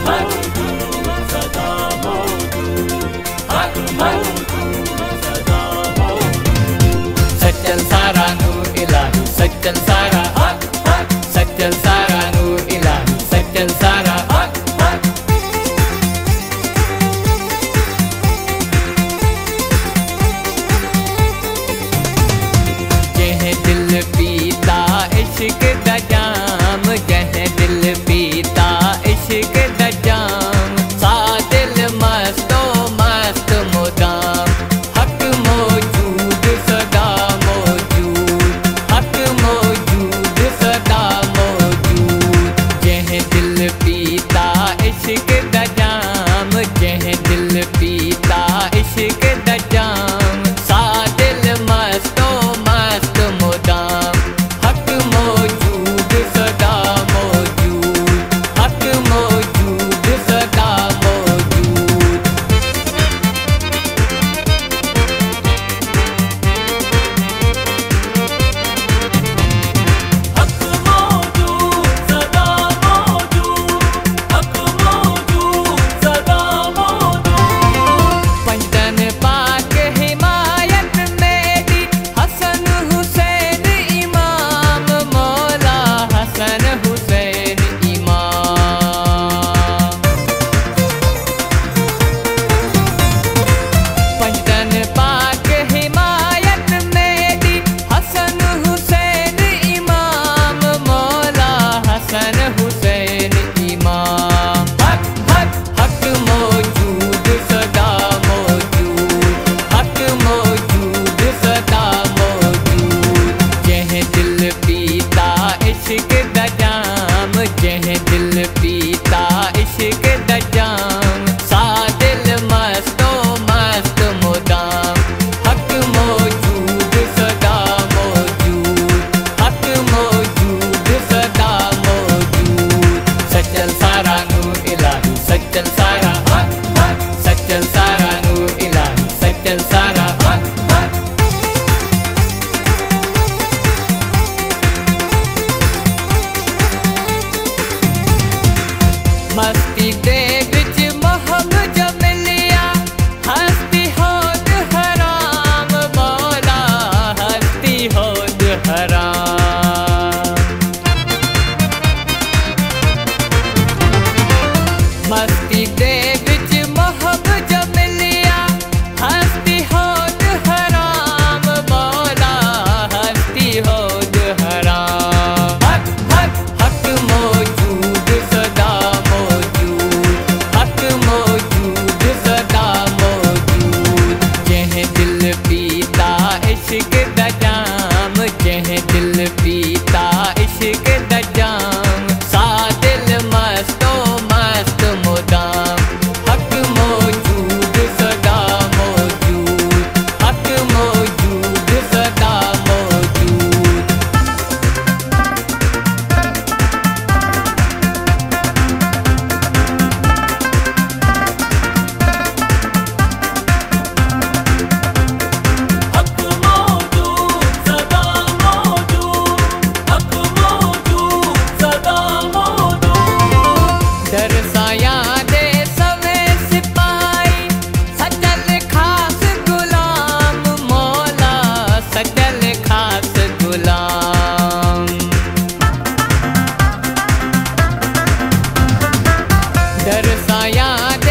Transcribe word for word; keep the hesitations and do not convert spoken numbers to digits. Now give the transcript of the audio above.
सच्चल सारा नूर इलाही सच्चल सारा हक हक सच्चल सारा नूर इलाही सच्चल सारा हक हक जह दिल पीता इश्क दा जाम जह दिल पीता इश्क दा जाम सा दिल मस्तो मस्त मुदाम हक मौजूद सदा मौजूद हक मौजूद सदा मौजूद जह दिल पीता इश्क दा जाम जह दिल पीता इश्क दा जाम सा दिल मस्तो मस्त मुदाम हक मौजूद सदा मौजूद हक मौजूद सदा मौजूद हक मौजूद सदा मौजूद हक मौजूद सदा मौजूद पंजन पाक हिमायत मेरी हसन हुसैन इमाम मौला हसन हुसैन इमाम पंजन पाक हिमायत मेरी हसन हुसैन इमाम मौला हसन हुसैन इमाम हक हक हक मौजूद सदा मौजूद हक मौजूद सदा मौजूद जह दिल पीता इश्क दा जाम जह दिल पीता इश्क दा जाम सा दिल मस्तो मस्त मुदाम हक मौजूद सदा मौजूद हक मौजूद सदा मौजूद सच्चल सारा नूर इलाही सच्चल सारा हक हक सच्चल सारा नूर इलाही सच्चल सारा हक हक मस्ती दे विच महब जमिलिया हस्ती होद हराम मौला हस्ती होद हराम मस्ती दे विच महब जमिलिया हस्ती होद हराम मौला हस्ती होद हराम हक हक हक मौजूद सदा मौजूद हक मौजूद सदा मौजूद जह दिल पीता इश्क दा जाम जह दिल पीता इश्क दा जाम सा दिल मस्तो मस्त मुदाम हक मौजूद सदा मौजूद हक मौजूद सदा मौजूद हक मौजूद सदा मौजूद हक मौजूद सदा मौजूद दरसाया दे सवे सिपाही सजल खास गुलाम मौला सजल खास गुलाम दरसाया दे